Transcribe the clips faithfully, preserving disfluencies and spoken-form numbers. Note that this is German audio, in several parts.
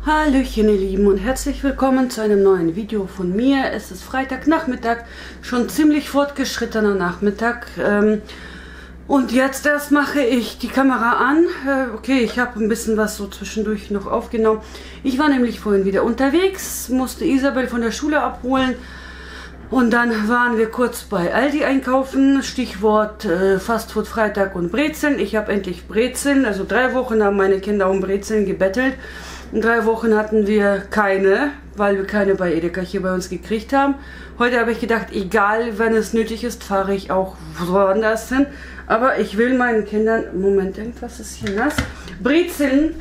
Hallöchen ihr Lieben und herzlich willkommen zu einem neuen Video von mir. Es ist Freitagnachmittag, schon ziemlich fortgeschrittener Nachmittag. Ähm, und jetzt erst mache ich die Kamera an. Äh, okay, ich habe ein bisschen was so zwischendurch noch aufgenommen. Ich war nämlich vorhin wieder unterwegs, musste Isabel von der Schule abholen. Und dann waren wir kurz bei Aldi einkaufen, Stichwort äh, Fastfood Freitag und Brezeln. Ich habe endlich Brezeln, also drei Wochen haben meine Kinder um Brezeln gebettelt. In drei Wochen hatten wir keine, weil wir keine bei Edeka hier bei uns gekriegt haben. Heute habe ich gedacht, egal, wenn es nötig ist, fahre ich auch woanders hin. Aber ich will meinen Kindern, Moment, irgendwas ist hier nass, Brezeln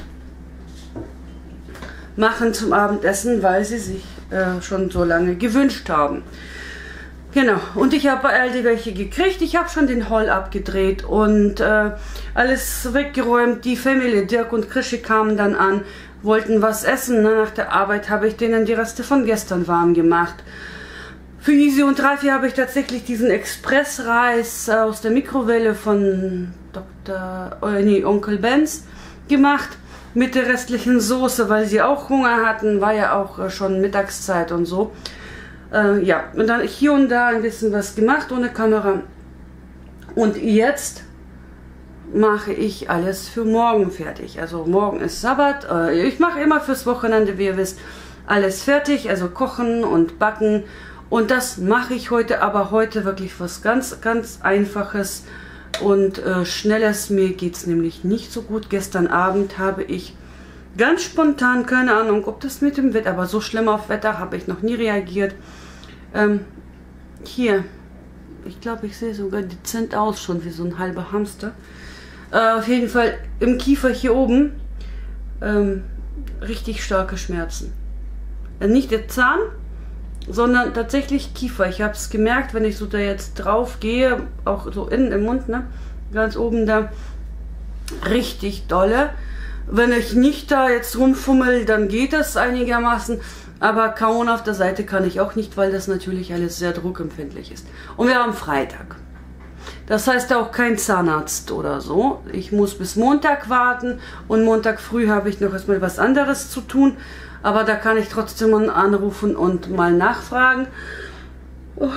machen zum Abendessen, weil sie sich äh, schon so lange gewünscht haben. Genau, und ich habe bei Aldi welche gekriegt. Ich habe schon den Haul abgedreht und äh, alles weggeräumt. Die Familie, Dirk und Krischi kamen dann an, wollten was essen. Nach der Arbeit habe ich denen die Reste von gestern warm gemacht. Für Isi und Raffi habe ich tatsächlich diesen Expressreis aus der Mikrowelle von Doktor Oh, nee, Onkel Benz gemacht. Mit der restlichen Soße, weil sie auch Hunger hatten. War ja auch schon Mittagszeit und so. Äh, ja, und dann hier und da ein bisschen was gemacht ohne Kamera. Und jetzt mache ich alles für morgen fertig. Also morgen ist Sabbat. Äh, ich mache immer fürs Wochenende, wie ihr wisst, alles fertig. Also kochen und backen. Und das mache ich heute, aber heute wirklich was ganz, ganz Einfaches und äh, Schnelles. Mir geht es nämlich nicht so gut. Gestern Abend habe ich ganz spontan, keine Ahnung, ob das mit dem Wetter, aber so schlimm auf Wetter habe ich noch nie reagiert. Ähm, hier, ich glaube, ich sehe sogar dezent aus, schon wie so ein halber Hamster. Äh, auf jeden Fall im Kiefer hier oben ähm, richtig starke Schmerzen. Äh, nicht der Zahn, sondern tatsächlich Kiefer. Ich habe es gemerkt, wenn ich so da jetzt drauf gehe, auch so innen im Mund, ne, ganz oben da, richtig dolle. Wenn ich nicht da jetzt rumfummel, dann geht das einigermaßen. Aber kauen auf der Seite kann ich auch nicht, weil das natürlich alles sehr druckempfindlich ist. Und wir haben Freitag. Das heißt auch kein Zahnarzt oder so. Ich muss bis Montag warten und Montag früh habe ich noch erstmal was anderes zu tun. Aber da kann ich trotzdem mal anrufen und mal nachfragen. Oh.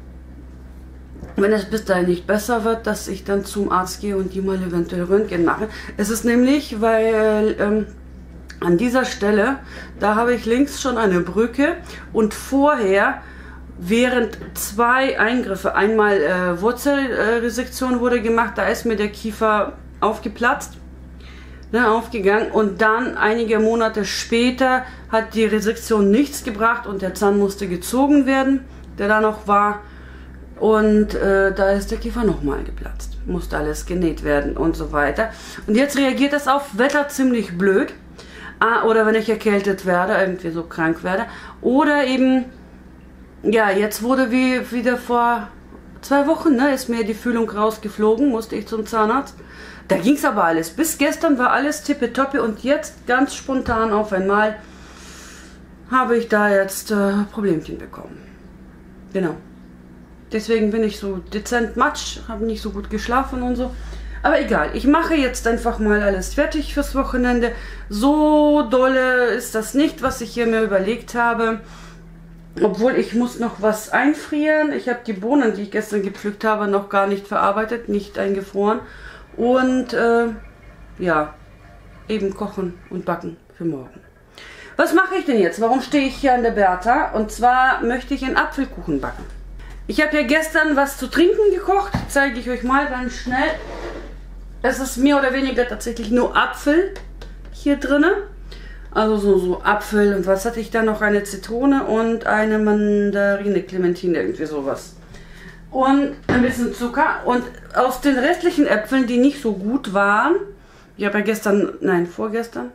Wenn es bis dahin nicht besser wird, dass ich dann zum Arzt gehe und die mal eventuell Röntgen mache. Es ist nämlich, weil ähm, an dieser Stelle, da habe ich links schon eine Brücke und vorher, während zwei Eingriffe, einmal äh, Wurzelresektion wurde gemacht, da ist mir der Kiefer aufgeplatzt, ne, aufgegangen und dann einige Monate später hat die Resektion nichts gebracht und der Zahn musste gezogen werden, der da noch war. Und äh, da ist der Kiefer nochmal geplatzt. Musste alles genäht werden und so weiter. Und jetzt reagiert das auf Wetter ziemlich blöd. Ah, oder wenn ich erkältet werde, irgendwie so krank werde. Oder eben, ja, jetzt wurde wie wieder vor zwei Wochen, ne, ist mir die Fühlung rausgeflogen, musste ich zum Zahnarzt. Da ging es aber alles. Bis gestern war alles tippitoppi und jetzt ganz spontan auf einmal habe ich da jetzt äh, Problemchen bekommen. Genau. Deswegen bin ich so dezent matsch, habe nicht so gut geschlafen und so. Aber egal, ich mache jetzt einfach mal alles fertig fürs Wochenende. So dolle ist das nicht, was ich hier mir überlegt habe. Obwohl, ich muss noch was einfrieren. Ich habe die Bohnen, die ich gestern gepflückt habe, noch gar nicht verarbeitet, nicht eingefroren. Und äh, ja, eben kochen und backen für morgen. Was mache ich denn jetzt? Warum stehe ich hier an der Bertha? Und zwar möchte ich einen Apfelkuchen backen. Ich habe ja gestern was zu trinken gekocht, zeige ich euch mal ganz schnell. Es ist mehr oder weniger tatsächlich nur Apfel hier drin. Also so, so Apfel und was hatte ich da noch? Eine Zitrone und eine Mandarine, Clementine, irgendwie sowas. Und ein bisschen Zucker. Und aus den restlichen Äpfeln, die nicht so gut waren, ich habe ja gestern, nein, vorgestern,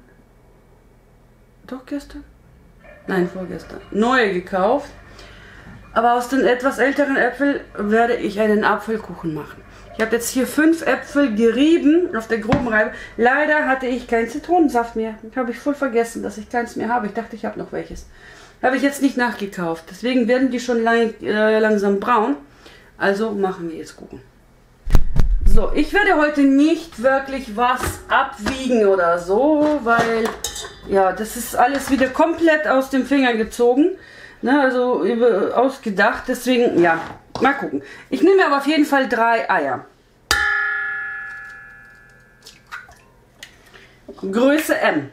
doch gestern? Nein, vorgestern, neue gekauft. Aber aus den etwas älteren Äpfeln werde ich einen Apfelkuchen machen. Ich habe jetzt hier fünf Äpfel gerieben auf der groben Reibe. Leider hatte ich keinen Zitronensaft mehr. Habe ich voll vergessen, dass ich keins mehr habe. Ich dachte, ich habe noch welches. Habe ich jetzt nicht nachgekauft. Deswegen werden die schon lang, äh, langsam braun. Also machen wir jetzt Kuchen. So, ich werde heute nicht wirklich was abwiegen oder so, weil ja, das ist alles wieder komplett aus dem Finger gezogen. Ne, also über, ausgedacht. Deswegen, ja, mal gucken. Ich nehme aber auf jeden Fall drei Eier. Größe M.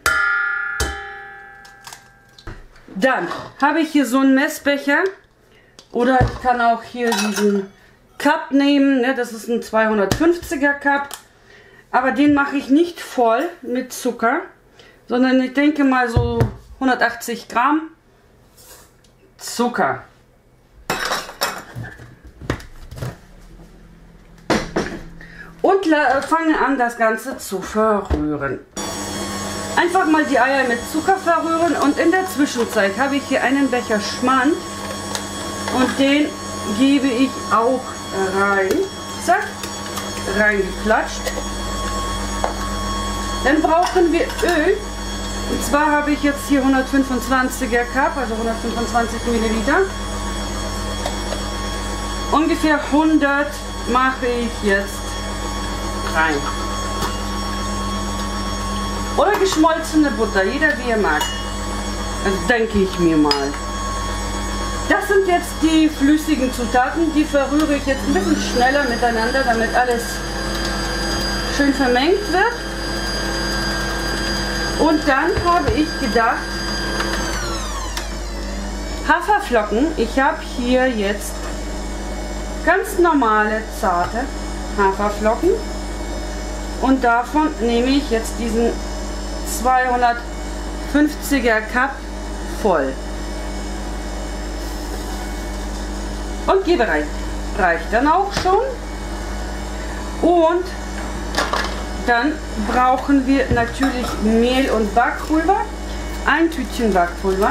Dann habe ich hier so einen Messbecher. Oder ich kann auch hier diesen Cup nehmen. Ne, das ist ein zweihundertfünfziger Cup. Aber den mache ich nicht voll mit Zucker. Sondern ich denke mal so hundertachtzig Gramm Zucker. Und fange an, das Ganze zu verrühren. Einfach mal die Eier mit Zucker verrühren und in der Zwischenzeit habe ich hier einen Becher Schmand und den gebe ich auch rein. Zack, reingeklatscht. Dann brauchen wir Öl. Und zwar habe ich jetzt hier hundertfünfundzwanziger Cup, also hundertfünfundzwanzig Milliliter. Ungefähr hundert mache ich jetzt rein. Oder geschmolzene Butter, jeder wie er mag. Also denke ich mir mal. Das sind jetzt die flüssigen Zutaten, die verrühre ich jetzt ein bisschen schneller miteinander, damit alles schön vermengt wird. Und dann habe ich gedacht, Haferflocken, ich habe hier jetzt ganz normale, zarte Haferflocken und davon nehme ich jetzt diesen zweihundertfünfziger Cup voll und gebe rein. Reicht dann auch schon. Und dann brauchen wir natürlich Mehl und Backpulver. Ein Tütchen Backpulver.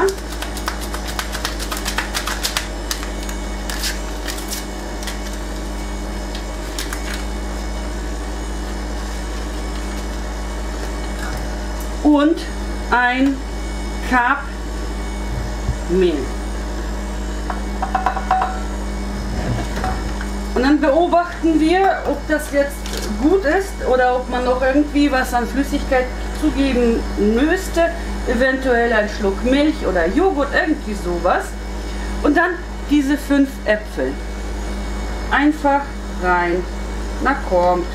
Und ein Cup Mehl. Und dann beobachten wir, ob das jetzt gut ist oder ob man noch irgendwie was an Flüssigkeit zugeben müsste. Eventuell ein Schluck Milch oder Joghurt, irgendwie sowas. Und dann diese fünf Äpfel. Einfach rein. Na kommt.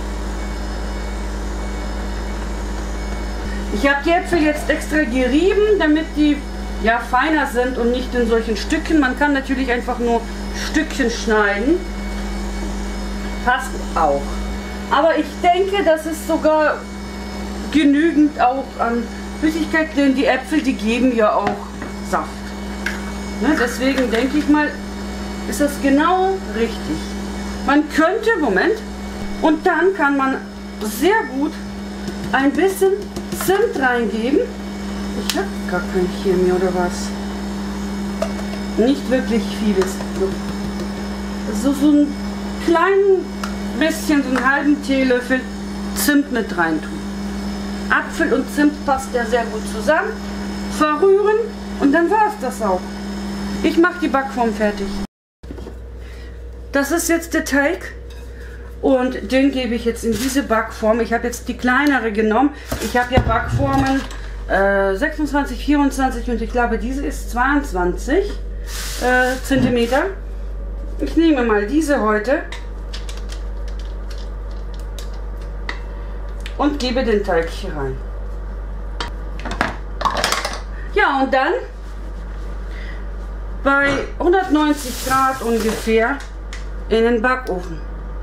Ich habe die Äpfel jetzt extra gerieben, damit die ja feiner sind und nicht in solchen Stücken. Man kann natürlich einfach nur Stückchen schneiden. Passt auch. Aber ich denke, das ist sogar genügend auch an Flüssigkeit, denn die Äpfel, die geben ja auch Saft. Ne, deswegen denke ich mal, ist das genau richtig. Man könnte, Moment, und dann kann man sehr gut ein bisschen Zimt reingeben. Ich habe gar kein Chemie oder was. Nicht wirklich vieles. So, so ein kleinen bisschen, so einen halben Teelöffel Zimt mit rein tun. Apfel und Zimt passt ja sehr gut zusammen. Verrühren und dann war es das auch. Ich mache die Backform fertig. Das ist jetzt der Teig und den gebe ich jetzt in diese Backform. Ich habe jetzt die kleinere genommen. Ich habe ja Backformen äh, sechsundzwanzig, vierundzwanzig und ich glaube diese ist zweiundzwanzig äh, Zentimeter. Ich nehme mal diese heute und gebe den Teig hier rein. Ja, und dann bei hundertneunzig Grad ungefähr in den Backofen.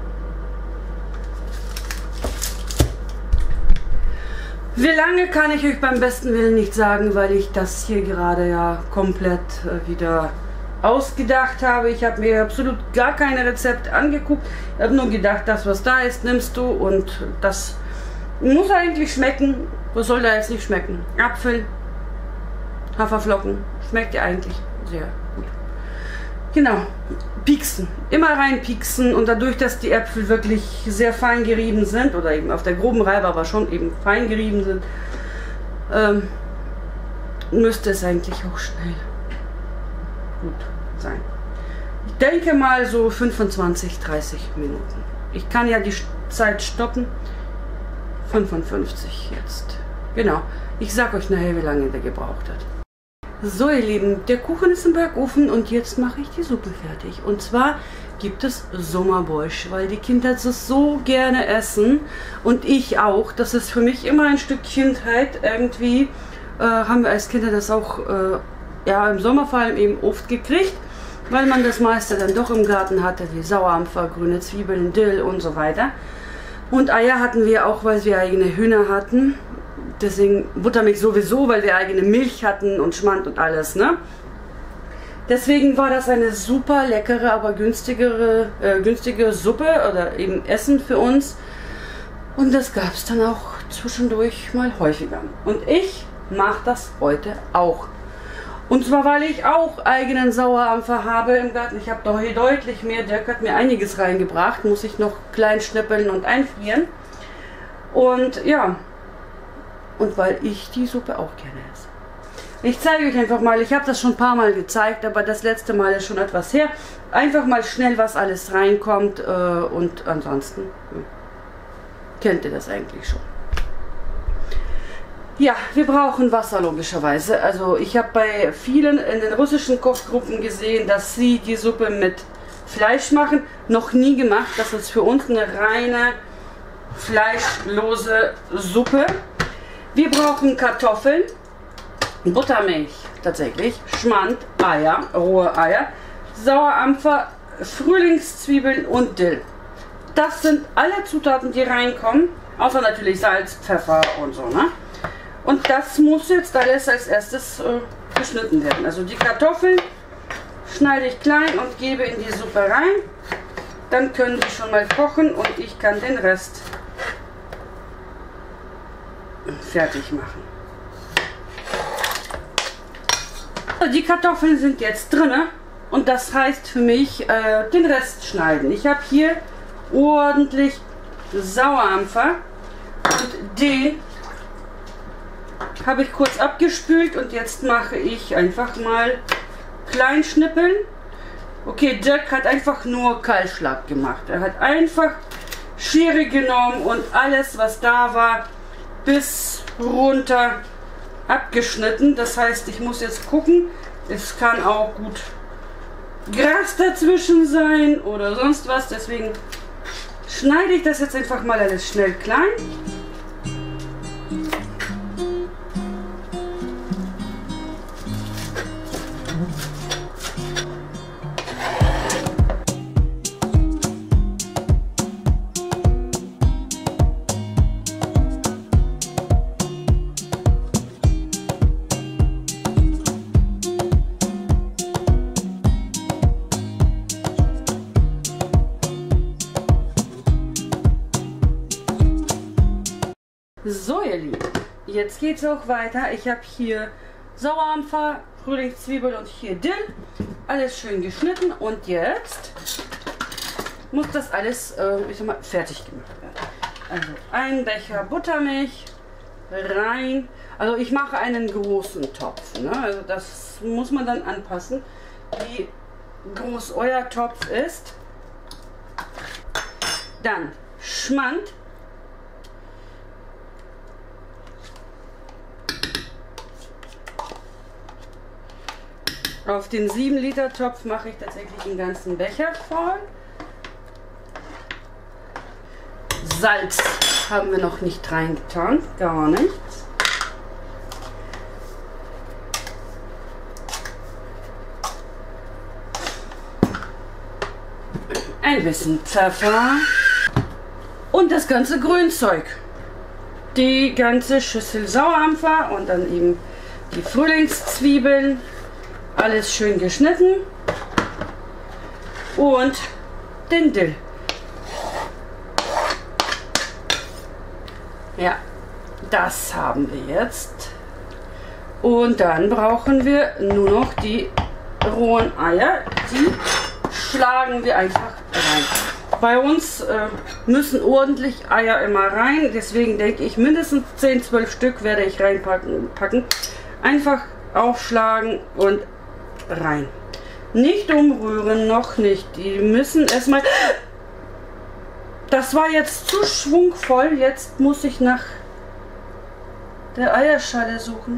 Wie lange kann ich euch beim besten Willen nicht sagen, weil ich das hier gerade ja komplett äh, wieder ausgedacht habe. Ich habe mir absolut gar keine Rezepte angeguckt. Ich habe nur gedacht, das was da ist, nimmst du und das muss eigentlich schmecken. Was soll da jetzt nicht schmecken? Apfel, Haferflocken, schmeckt ja eigentlich sehr gut. Genau, pieksen, immer rein pieksen und dadurch, dass die Äpfel wirklich sehr fein gerieben sind oder eben auf der groben Reibe, aber schon eben fein gerieben sind, ähm, müsste es eigentlich auch schnell gut sein. Ich denke mal so fünfundzwanzig, dreißig Minuten. Ich kann ja die Zeit stoppen. fünfundfünfzig jetzt. Genau. Ich sag euch nachher, wie lange der gebraucht hat. So ihr Lieben, der Kuchen ist im Backofen und jetzt mache ich die Suppe fertig. Und zwar gibt es Sommerborsch, weil die Kinder das so gerne essen und ich auch. Das ist für mich immer ein Stück Kindheit. Irgendwie äh, haben wir als Kinder das auch äh, ja, im Sommer vor allem eben oft gekriegt, weil man das meiste dann doch im Garten hatte, wie Sauerampfer, grüne Zwiebeln, Dill und so weiter. Und Eier hatten wir auch, weil wir eigene Hühner hatten. Deswegen Buttermilch sowieso, weil wir eigene Milch hatten und Schmand und alles, ne? Deswegen war das eine super leckere, aber günstigere, äh, günstige Suppe oder eben Essen für uns. Und das gab es dann auch zwischendurch mal häufiger. Und ich mache das heute auch. Und zwar, weil ich auch eigenen Sauerampfer habe im Garten. Ich habe doch hier deutlich mehr. Dirk hat mir einiges reingebracht. Muss ich noch klein schnippeln und einfrieren. Und ja... Und weil ich die Suppe auch gerne esse. Ich zeige euch einfach mal, ich habe das schon ein paar Mal gezeigt, aber das letzte Mal ist schon etwas her. Einfach mal schnell, was alles reinkommt äh, und ansonsten ja, kennt ihr das eigentlich schon. Ja, wir brauchen Wasser logischerweise. Also ich habe bei vielen in den russischen Kochgruppen gesehen, dass sie die Suppe mit Fleisch machen. Noch nie gemacht, das ist für uns eine reine fleischlose Suppe. Wir brauchen Kartoffeln, Buttermilch tatsächlich, Schmand, Eier, rohe Eier, Sauerampfer, Frühlingszwiebeln und Dill. Das sind alle Zutaten, die reinkommen, außer natürlich Salz, Pfeffer und so, ne? Und das muss jetzt alles als erstes äh, geschnitten werden. Also die Kartoffeln schneide ich klein und gebe in die Suppe rein. Dann können die schon mal kochen und ich kann den Rest fertig machen. Die Kartoffeln sind jetzt drin und das heißt für mich äh, den Rest schneiden. Ich habe hier ordentlich Sauerampfer und den habe ich kurz abgespült und jetzt mache ich einfach mal klein schnippeln. Okay, Dirk hat einfach nur Kahlschlag gemacht. Er hat einfach Schere genommen und alles, was da war, bis runter abgeschnitten. Das heißt, ich muss jetzt gucken, es kann auch gut Gras dazwischen sein oder sonst was. Deswegen schneide ich das jetzt einfach mal alles schnell klein. So ihr Lieben, jetzt geht es auch weiter. Ich habe hier Sauerampfer, Frühlingszwiebel und hier Dill. Alles schön geschnitten und jetzt muss das alles äh, ich sag mal, fertig gemacht werden. Also ein Becher Buttermilch rein. Also ich mache einen großen Topf. Ne? Also das muss man dann anpassen, wie groß euer Topf ist. Dann Schmand. Auf den sieben Liter Topf mache ich tatsächlich den ganzen Becher voll. Salz haben wir noch nicht reingetan, gar nichts. Ein bisschen Pfeffer und das ganze Grünzeug. Die ganze Schüssel Sauerampfer und dann eben die Frühlingszwiebeln. Alles schön geschnitten und den Dill. Ja, das haben wir jetzt. Und dann brauchen wir nur noch die rohen Eier. Die schlagen wir einfach rein. Bei uns äh, müssen ordentlich Eier immer rein. Deswegen denke ich, mindestens zehn, zwölf Stück werde ich reinpacken. Packen. Einfach aufschlagen und rein. Nicht umrühren, noch nicht. Die müssen erstmal... Das war jetzt zu schwungvoll. Jetzt muss ich nach der Eierschale suchen.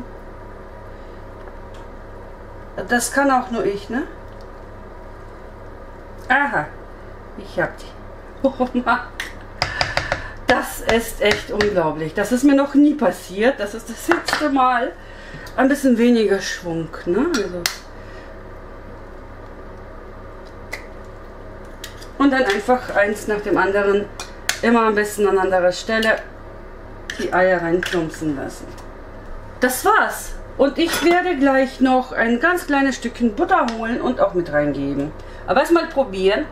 Das kann auch nur ich, ne? Aha, ich hab die. Oh Mann. Das ist echt unglaublich. Das ist mir noch nie passiert. Das ist das letzte Mal. Ein bisschen weniger Schwung, ne? Also. Und dann einfach eins nach dem anderen, immer ein bisschen an anderer Stelle, die Eier reinplumpsen lassen. Das war's. Und ich werde gleich noch ein ganz kleines Stückchen Butter holen und auch mit reingeben. Aber erstmal probieren.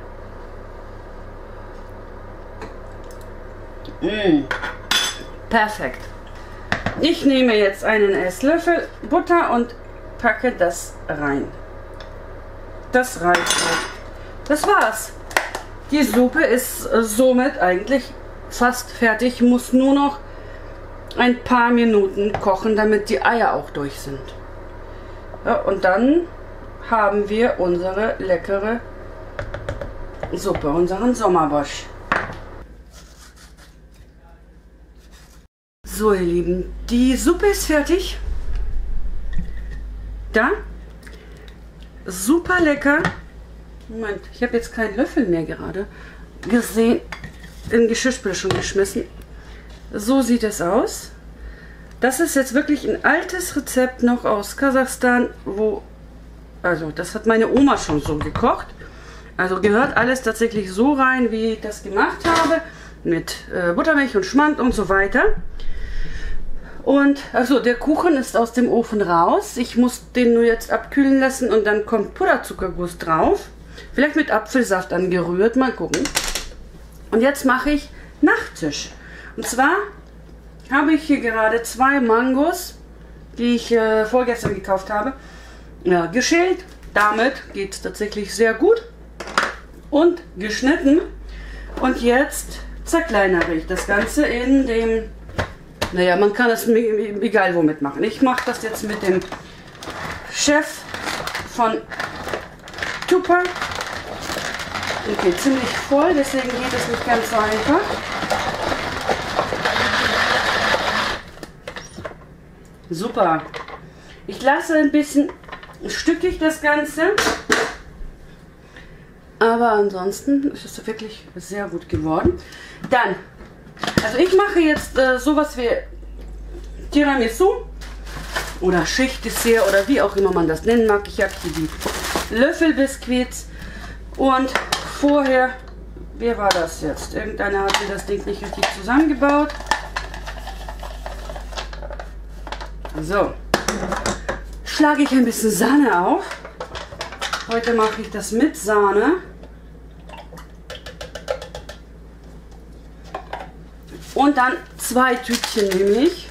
Mmh. Perfekt. Ich nehme jetzt einen Esslöffel Butter und packe das rein. Das reicht. Das war's. Die Suppe ist somit eigentlich fast fertig. Muss nur noch ein paar Minuten kochen, damit die Eier auch durch sind. Ja, und dann haben wir unsere leckere Suppe, unseren Sommerbosch. So, ihr Lieben, die Suppe ist fertig. Da. Super lecker. Moment, ich habe jetzt keinen Löffel mehr gerade gesehen. In Geschirrspüler schon geschmissen. So sieht es aus. Das ist jetzt wirklich ein altes Rezept noch aus Kasachstan, wo, also das hat meine Oma schon so gekocht. Also gehört alles tatsächlich so rein, wie ich das gemacht habe, mit äh, Buttermilch und Schmand und so weiter. Und also der Kuchen ist aus dem Ofen raus. Ich muss den nur jetzt abkühlen lassen und dann kommt Puderzuckerguss drauf. Vielleicht mit Apfelsaft angerührt, mal gucken. Und jetzt mache ich Nachtisch. Und zwar habe ich hier gerade zwei Mangos, die ich äh, vorgestern gekauft habe, ja, geschält. Damit geht es tatsächlich sehr gut. Und geschnitten. Und jetzt zerkleinere ich das Ganze in dem, naja, man kann es egal womit machen. Ich mache das jetzt mit dem Chef von Tupper. Okay, ziemlich voll, deswegen geht es nicht ganz so einfach. Super. Ich lasse ein bisschen stückig das Ganze. Aber ansonsten ist es wirklich sehr gut geworden. Dann, also ich mache jetzt äh, sowas wie Tiramisu oder Schichtdessert oder wie auch immer man das nennen mag. Ich habe hier die Löffelbiskuits und vorher, wer war das jetzt? Irgendeiner hat mir das Ding nicht richtig zusammengebaut. So, schlage ich ein bisschen Sahne auf. Heute mache ich das mit Sahne. Und dann zwei Tütchen nehme ich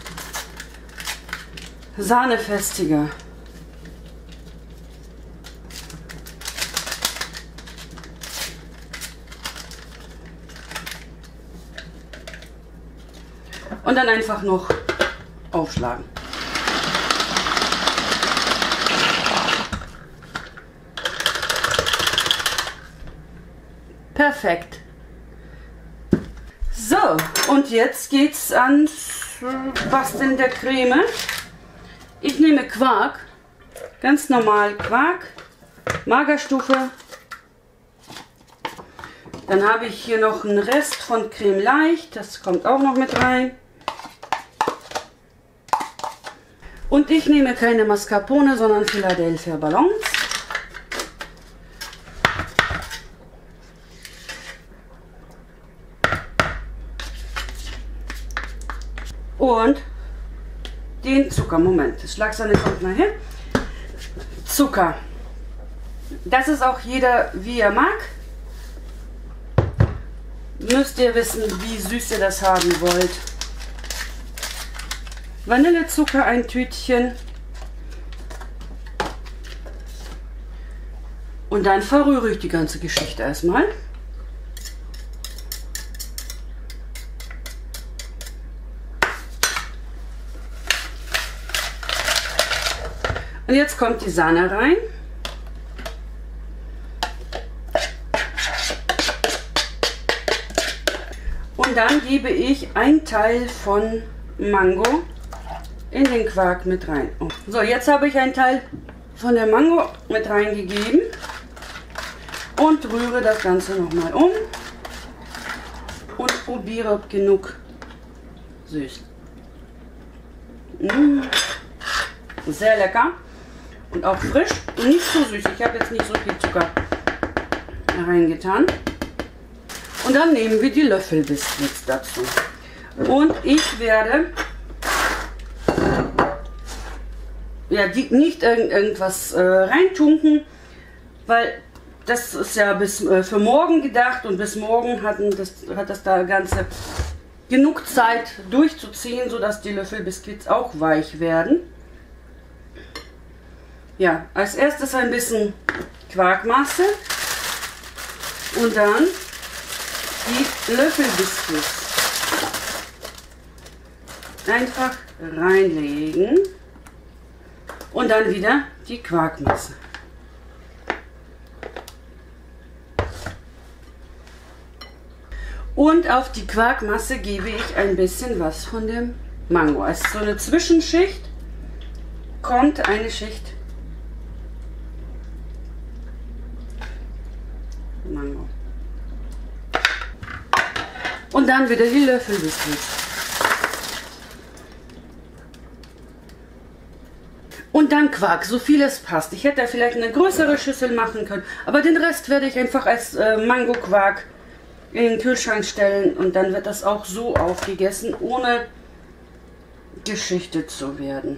Sahnefestiger. Und dann einfach noch aufschlagen. Perfekt. So, und jetzt geht's ans Basteln der Creme. Ich nehme Quark, ganz normal Quark, Magerstufe. Dann habe ich hier noch einen Rest von Creme Leicht, das kommt auch noch mit rein. Und ich nehme keine Mascarpone, sondern Philadelphia Ballons. Und den Zucker. Moment, das Schlagsahne kommt mal her. Zucker. Das ist auch jeder, wie er mag. Müsst ihr wissen, wie süß ihr das haben wollt. Vanillezucker ein Tütchen. Und dann verrühre ich die ganze Geschichte erstmal. Und jetzt kommt die Sahne rein. Und dann gebe ich ein Teil von Mango in den Quark mit rein. So, jetzt habe ich einen Teil von der Mango mit reingegeben und rühre das Ganze nochmal um und probiere, ob genug süß. Mmh. Sehr lecker und auch frisch und nicht so süß. Ich habe jetzt nicht so viel Zucker reingetan. Und dann nehmen wir die Löffelbiskuits dazu. Und ich werde ja, die, nicht irgend, irgendwas äh, reintunken, weil das ist ja bis äh, für morgen gedacht und bis morgen hatten das, hat das da Ganze genug Zeit durchzuziehen, sodass die Löffelbiskuits auch weich werden. Ja, als erstes ein bisschen Quarkmasse und dann die Löffelbiskuits einfach reinlegen und dann wieder die Quarkmasse. Und auf die Quarkmasse gebe ich ein bisschen was von dem Mango. Als so eine Zwischenschicht kommt eine Schicht Mango. Und dann wieder die Löffelbiskuits. Und dann Quark, so viel es passt. Ich hätte vielleicht eine größere Schüssel machen können, aber den Rest werde ich einfach als äh, Mango-Quark in den Kühlschrank stellen und dann wird das auch so aufgegessen, ohne geschichtet zu werden.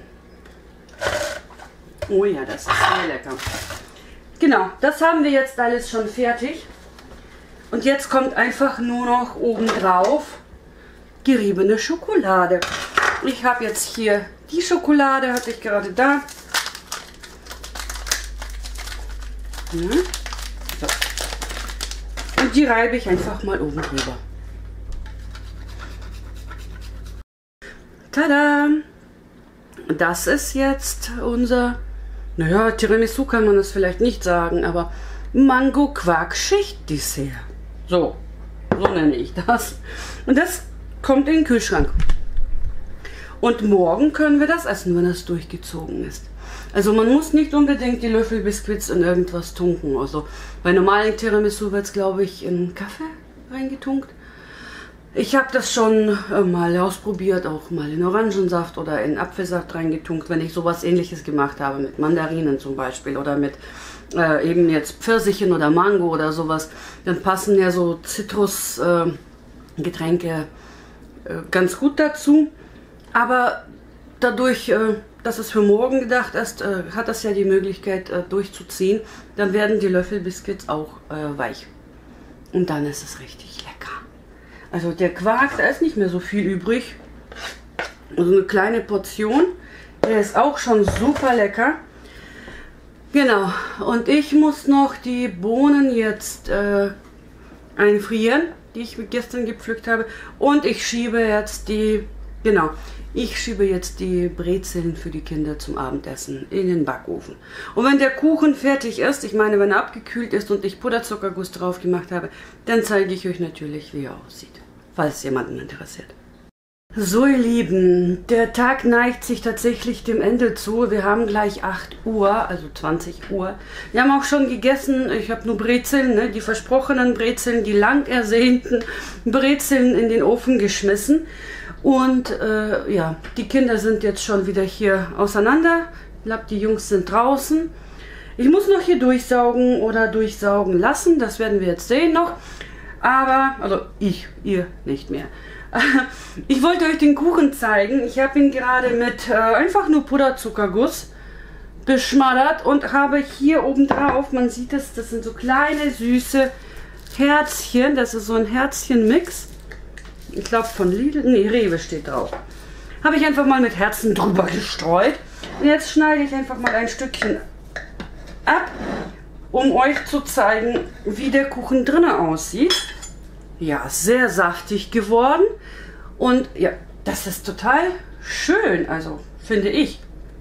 Oh ja, das ist sehr lecker. Genau, das haben wir jetzt alles schon fertig. Und jetzt kommt einfach nur noch obendrauf geriebene Schokolade. Ich habe jetzt hier die Schokolade, hatte ich gerade da. Ja. So. Und die reibe ich einfach mal oben drüber. Tada! Das ist jetzt unser, naja, Tiramisu kann man das vielleicht nicht sagen, aber Mango-Quark-Schicht-Dessert. So, so nenne ich das. Und das kommt in den Kühlschrank. Und morgen können wir das essen, wenn es durchgezogen ist. Also man muss nicht unbedingt die Löffelbiskuits in irgendwas tunken. Also bei normalen Tiramisu wird es, glaube ich, in Kaffee reingetunkt. Ich habe das schon äh, mal ausprobiert, auch mal in Orangensaft oder in Apfelsaft reingetunkt, wenn ich sowas Ähnliches gemacht habe, mit Mandarinen zum Beispiel oder mit äh, eben jetzt Pfirsichen oder Mango oder sowas. Dann passen ja so Zitrusgetränke äh, äh, ganz gut dazu. Aber dadurch, äh, dass es für morgen gedacht ist, äh, hat das ja die Möglichkeit äh, durchzuziehen. Dann werden die Löffelbiskuits auch äh, weich. Und dann ist es richtig lecker. Also der Quark, da ist nicht mehr so viel übrig. Also eine kleine Portion. Der ist auch schon super lecker. Genau. Und ich muss noch die Bohnen jetzt äh, einfrieren, die ich gestern gepflückt habe. Und ich schiebe jetzt die, genau, ich schiebe jetzt die Brezeln für die Kinder zum Abendessen in den Backofen. Und wenn der Kuchen fertig ist, ich meine, wenn er abgekühlt ist und ich Puderzuckerguss drauf gemacht habe, dann zeige ich euch natürlich, wie er aussieht, falls jemanden interessiert. So ihr Lieben, der Tag neigt sich tatsächlich dem Ende zu. Wir haben gleich acht Uhr, also zwanzig Uhr. Wir haben auch schon gegessen. Ich habe nur Brezeln, ne, die versprochenen Brezeln, die lang ersehnten Brezeln in den Ofen geschmissen. Und äh, ja, die Kinder sind jetzt schon wieder hier auseinander. Ich glaube, die Jungs sind draußen. Ich muss noch hier durchsaugen oder durchsaugen lassen. Das werden wir jetzt sehen noch. Aber, also ich, ihr nicht mehr. Ich wollte euch den Kuchen zeigen. Ich habe ihn gerade mit äh, einfach nur Puderzuckerguss beschmattert und habe hier oben drauf, man sieht es, das sind so kleine süße Herzchen. Das ist so ein Herzchen-Mix. Ich glaube von Lidl, nee, Rewe steht drauf. Habe ich einfach mal mit Herzen drüber gestreut. Und jetzt schneide ich einfach mal ein Stückchen ab, um euch zu zeigen, wie der Kuchen drinnen aussieht. Ja, sehr saftig geworden. Und ja, das ist total schön, also finde ich.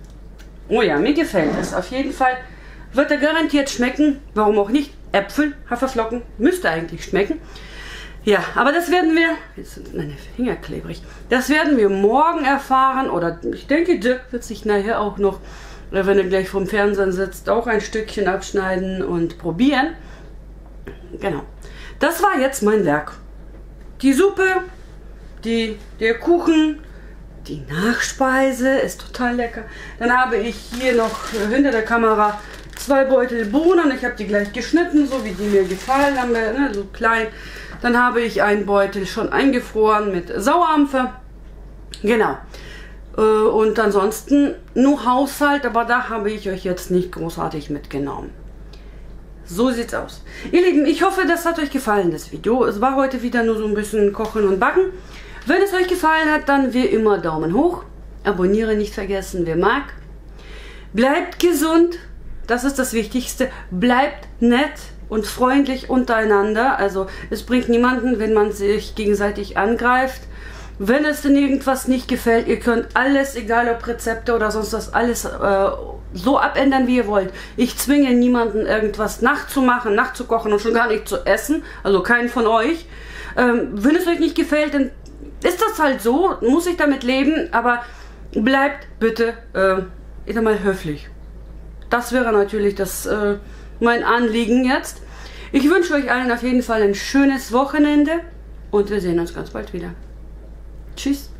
Oh ja, mir gefällt es. Auf jeden Fall wird er garantiert schmecken. Warum auch nicht? Äpfel, Haferflocken, müsste eigentlich schmecken. Ja, aber das werden wir, jetzt sind meine Finger klebrig, das werden wir morgen erfahren, oder ich denke, Dirk wird sich nachher auch noch, wenn er gleich vom Fernsehen sitzt, auch ein Stückchen abschneiden und probieren. Genau, das war jetzt mein Werk. Die Suppe, die, der Kuchen, die Nachspeise ist total lecker. Dann habe ich hier noch hinter der Kamera zwei Beutel Bohnen. Ich habe die gleich geschnitten, so wie die mir gefallen haben, ne, so klein. Dann habe ich einen Beutel schon eingefroren mit Sauerampfer. Genau. Und ansonsten nur Haushalt, aber da habe ich euch jetzt nicht großartig mitgenommen. So sieht's aus. Ihr Lieben, ich hoffe, das hat euch gefallen, das Video. Es war heute wieder nur so ein bisschen Kochen und Backen. Wenn es euch gefallen hat, dann wie immer Daumen hoch. Abonnieren nicht vergessen, wer mag. Bleibt gesund, das ist das Wichtigste. Bleibt nett und freundlich untereinander. Also es bringt niemanden, wenn man sich gegenseitig angreift. Wenn es denn irgendwas nicht gefällt, ihr könnt alles, egal ob Rezepte oder sonst was, alles äh, so abändern, wie ihr wollt. Ich zwinge niemanden, irgendwas nachzumachen, nachzukochen und schon gar nicht zu essen. Also keinen von euch. Ähm, wenn es euch nicht gefällt, dann ist das halt so, muss ich damit leben, aber bleibt bitte, äh, ich sag mal, höflich. Das wäre natürlich das, äh, mein Anliegen jetzt. Ich wünsche euch allen auf jeden Fall ein schönes Wochenende und wir sehen uns ganz bald wieder. Tschüss.